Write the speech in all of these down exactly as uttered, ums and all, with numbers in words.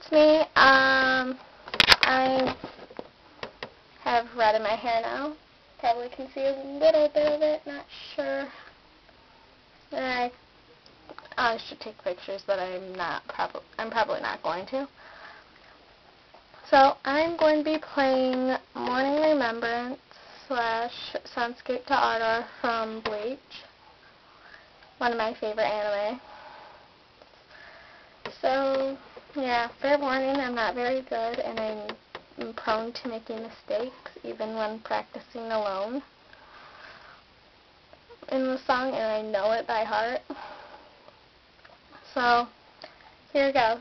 it's me. Um, I have red in my hair now. Probably can see a little bit of it, not sure. I, I should take pictures, but I'm not probably I'm probably not going to. So I'm going to be playing Morning Remembrance slash Sunscape to Ardor from Bleach, one of my favorite anime. So yeah, fair warning, I'm not very good, and I'm I'm prone to making mistakes, even when practicing alone in the song, and I know it by heart. So, here goes.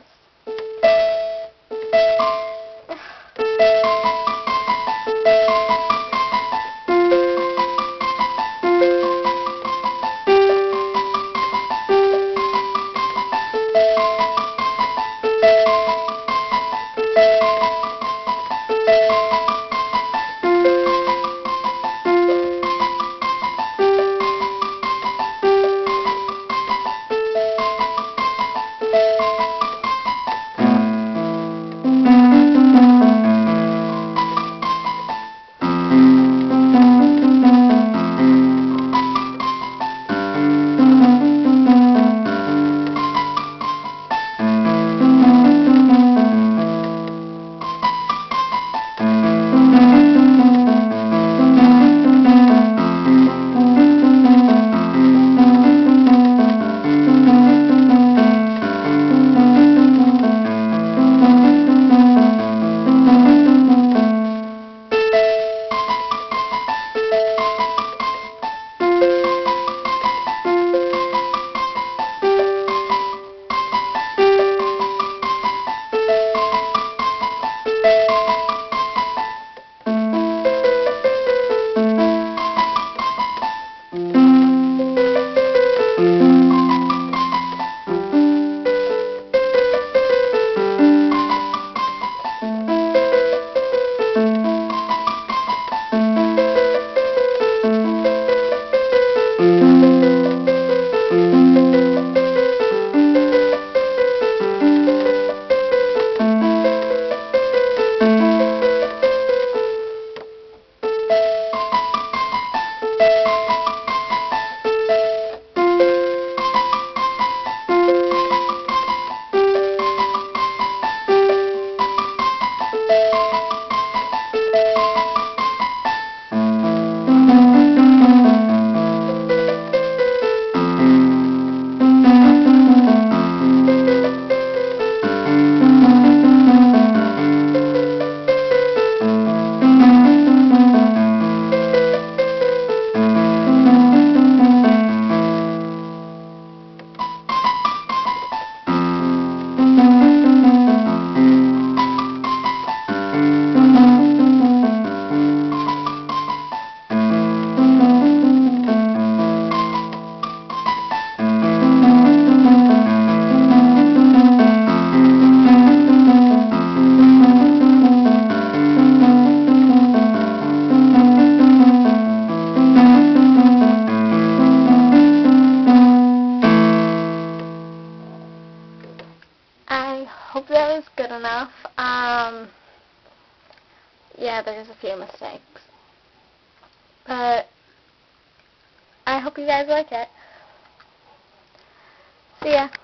I hope that was good enough. Um, yeah, there's a few mistakes. But I hope you guys like it. See ya.